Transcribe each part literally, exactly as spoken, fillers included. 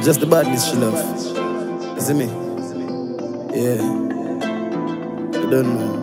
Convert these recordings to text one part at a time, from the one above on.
Just the badness she love. You see me? Yeah. I don't know.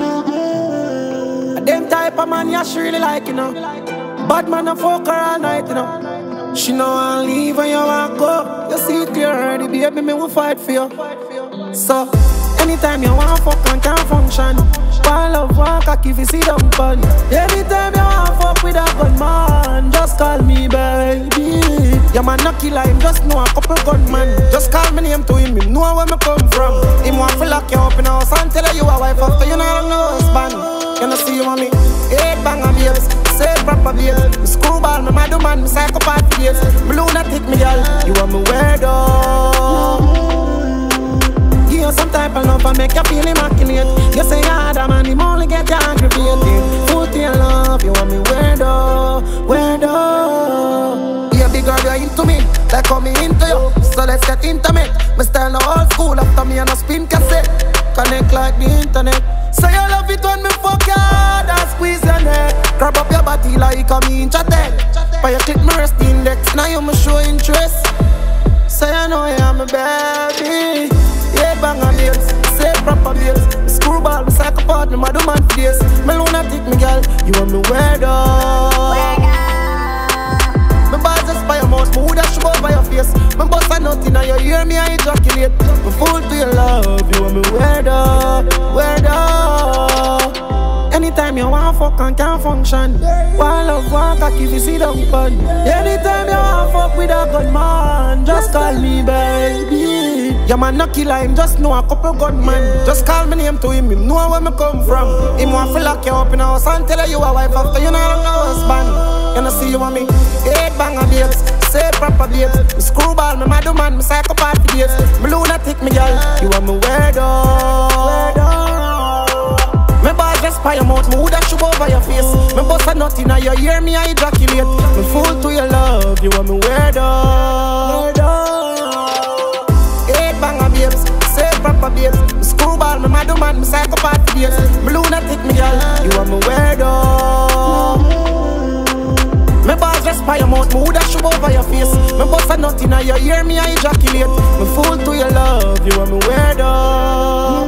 Them type of man, yeah, she really like, you know. Bad man, I fuck her all night, you know. She know I leave when you want go. You see it clear already, baby, me will fight for you. So, anytime you want fuck and can't function, one love, one cock if you see them fun. Anytime you want fuck with a gun man, just call me baby. Your man not killer him, just know a couple gunman. Just call me name to him, him know where me come from. Him want to lock you up in house and tell you a wife after you know no husband. You know see you on me, eight banger babes, say proper babes. Me screwball, me mad man, me psychopath babes. Me lunatic me girl, you want me weirdo. Give you some type of love and make you feel immaculate. You say you're harder man, him only get you aggravated. Full to your love, you want me weirdo, weirdo. Yeah, big girl, you're into me, like how me into you. So let's get intimate. Me style no old school, after me and a spin cassette. Connect like the internet. So you love it when me fuck you hard and squeeze your neck. Grab up your body like a me inch attack. But you click my wrist index, now you me show interest. So you know you are my baby. Yeah, banger babes, say proper babes. Me screwball, me psychopath, me mad man face. Me lunatic, me girl, you want me weirdo. Me balls just by your mouth, me woulda show by your face. Me bust a nut inna your ear, me I ejaculate. Me fool to your love, you want me weirdo, weirdo. Anytime you want fuck and can't function, one love, one cock if you see them fun. Anytime you want fuck with a gun man, just call me baby. Your man not killer him, just know a couple gunman. Just call me name to him, him know where me come from. Him want to lock you up in house and tell you a wife after you know no husband. You know see you want me, eight banger babes, say proper babes. Me screwball, me mad man, me psychopath babes. Me lunatic me girl, you want me weirdo, weirdo. Me balls just by your mouth, me woulda shoot over your face. Me bust a nut inna your ear, me I ejaculate. Me fool to your love, you want me weirdo, weirdo. Eight banger babes, say proper babes. Me screwball, me mad man, me psychopath babes. Me lunatic me girl, you want me weirdo. Me balls just by your mouth, me woulda shoot over your face. Me bust a nut inna your ear, me I ejaculate. Me fool to your love, you want me weirdo.